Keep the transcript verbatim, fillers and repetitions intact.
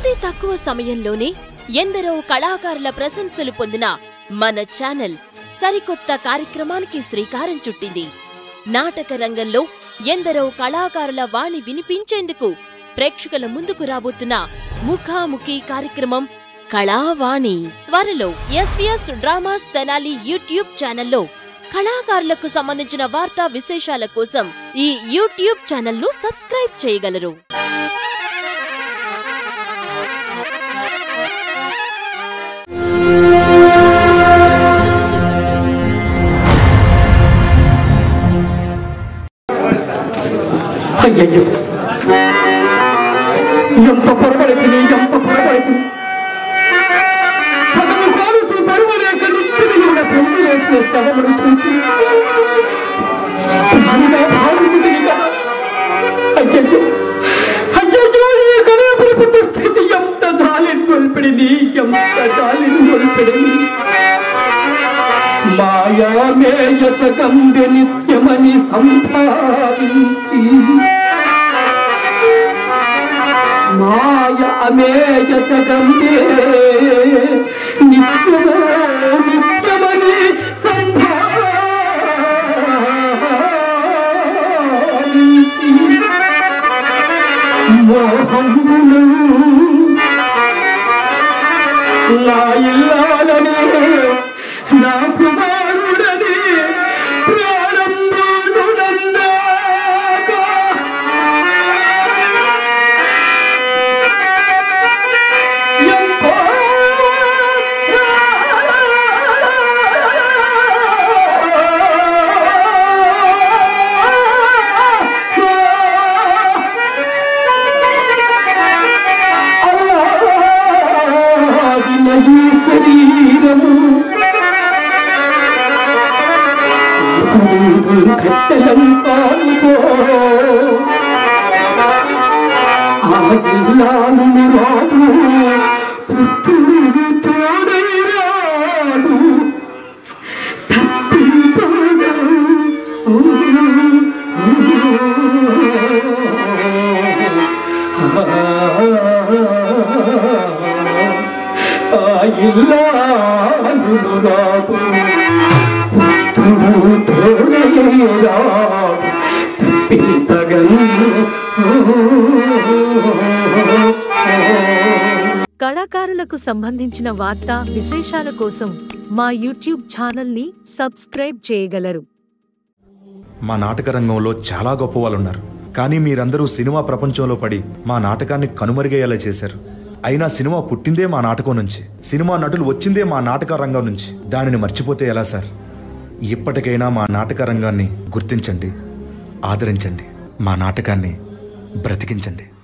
అతి తక్కువ సమయంలోనే ఎందరో కళాకారుల ప్రశంసలు పొందిన మన ఛానల్ సరికొత్త కార్యక్రమానికి శ్రీకారం చుట్టింది. నాటక రంగంలో ఎందరో కళాకారుల వాణి వినిపించేందుకు ప్రేక్షకుల ముందుకు రాబోతున్న ముఖాముఖి కార్యక్రమం కళావాణి. త్వరలో ఎస్వీఎస్ డ్రామాస్ తెనాలి యూట్యూబ్ ఛానల్లో కళాకారులకు సంబంధించిన వార్తా విశేషాల కోసం ఈ యూట్యూబ్ ఛానల్ను సబ్స్క్రైబ్ చేయగలరు. అయ్యయ్యో, ఎంత పొరపడుతుంది, ఎంత పొరపడుతుంది. సగము కాలుచు బరువులేక నిత్యని కూడా పెళ్లి వేసిన సగమును చూచి ప్రాణిగా భావించింది కదా. అయ్యయ్యో అయ్యయ్యో, ఈ కళాపురపు స్థితి ఎంత జాలిని గొల్పిడింది, ఎంత జాలిని గొల్పిడింది. మాయామేయ జగంబె నిత్యమని సంపాదించి మాయ అమేయ జగంబే నిత్యమో నిత్యమని సంపాదించి మోహమును నా ఇల్లాలని నా కుమారుడని ప్రారంభుడునందాగా ఎంతో అల్లాదిన ఈ శరీరము కట్టలంకాలుతో ఆగిలాను రాడు పుత్రుడు తోడైరాడు తప్పిపోడు ఆగిలాను రాడు కళాకారులకు సంబంధించిన వార్తా విశేషాల కోసం మా యూట్యూబ్ ఛానల్ ని సబ్స్క్రైబ్ చేయగలరు. మా నాటక రంగంలో చాలా గొప్ప వాళ్ళు ఉన్నారు, కానీ మీరందరూ సినిమా ప్రపంచంలో పడి మా నాటకాన్ని కనుమరుగయ్యేలా చేశారు. అయినా సినిమా పుట్టిందే మా నాటకం నుంచి, సినిమా నటులు వచ్చిందే మా నాటక రంగం నుంచి. దానిని మర్చిపోతే ఎలా సార్? ఇప్పటికైనా మా నాటక రంగాన్ని గుర్తించండి, ఆదరించండి, మా నాటకాన్ని బ్రతికించండి.